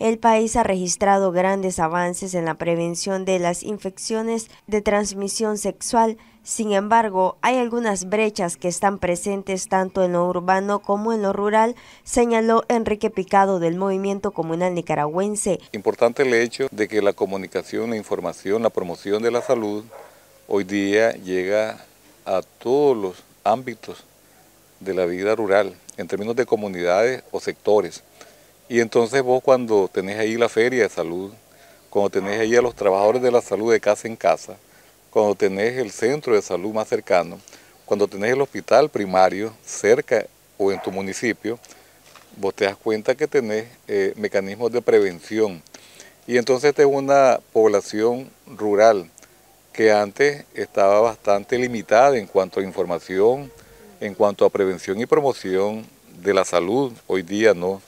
el país ha registrado grandes avances en la prevención de las infecciones de transmisión sexual. Sin embargo, hay algunas brechas que están presentes tanto en lo urbano como en lo rural, señaló Enrique Picado del Movimiento Comunal Nicaragüense. Importante el hecho de que la comunicación, la información, la promoción de la salud hoy día llega a todos los ámbitos de la vida rural, en términos de comunidades o sectores. Y entonces vos cuando tenés ahí la feria de salud, cuando tenés ahí a los trabajadores de la salud de casa en casa, cuando tenés el centro de salud más cercano, cuando tenés el hospital primario cerca o en tu municipio, vos te das cuenta que tenés mecanismos de prevención. Y entonces tenés una población rural que antes estaba bastante limitada en cuanto a información, en cuanto a prevención y promoción de la salud, hoy día no.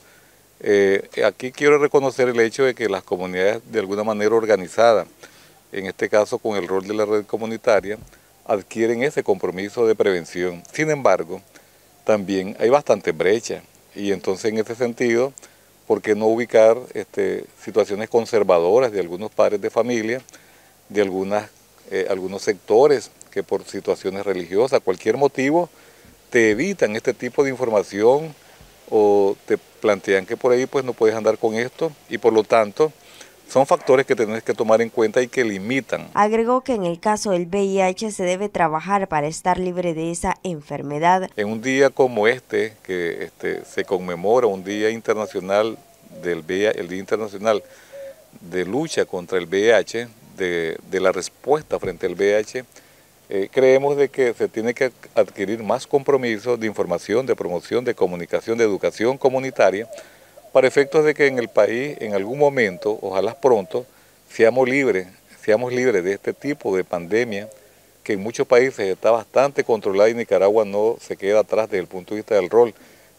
Aquí quiero reconocer el hecho de que las comunidades de alguna manera organizadas, en este caso con el rol de la red comunitaria, adquieren ese compromiso de prevención. Sin embargo, también hay bastante brecha y entonces en ese sentido, ¿por qué no ubicar situaciones conservadoras de algunos padres de familia, de algunos sectores que por situaciones religiosas, cualquier motivo, te evitan este tipo de información o te plantean que por ahí pues no puedes andar con esto y por lo tanto son factores que tenés que tomar en cuenta y que limitan. Agregó que en el caso del VIH se debe trabajar para estar libre de esa enfermedad. En un día como que se conmemora un Día Internacional del VIH, el Día Internacional de Lucha contra el VIH, de la respuesta frente al VIH, creemos de que se tiene que adquirir más compromiso de información, de promoción, de comunicación, de educación comunitaria, para efectos de que en el país, en algún momento, ojalá pronto, seamos libres de este tipo de pandemia, que en muchos países está bastante controlada y Nicaragua no se queda atrás desde el punto de vista del rol,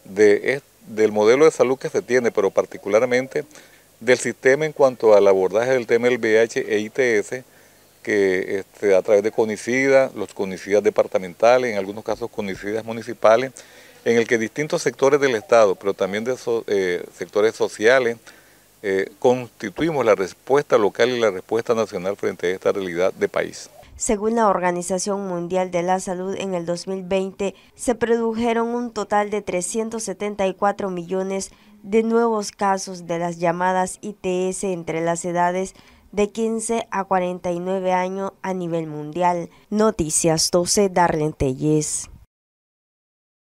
del modelo de salud que se tiene, pero particularmente del sistema en cuanto al abordaje del tema del VIH e ITS, que a través de CONICIDA, los CONICIDAs departamentales, en algunos casos CONICIDAs municipales, en el que distintos sectores del Estado, pero también de sectores sociales, constituimos la respuesta local y la respuesta nacional frente a esta realidad de país. Según la Organización Mundial de la Salud, en el 2020 se produjeron un total de 374 millones de nuevos casos de las llamadas ITS entre las edades de 15 a 49 años a nivel mundial. Noticias 12, Darlene Telles.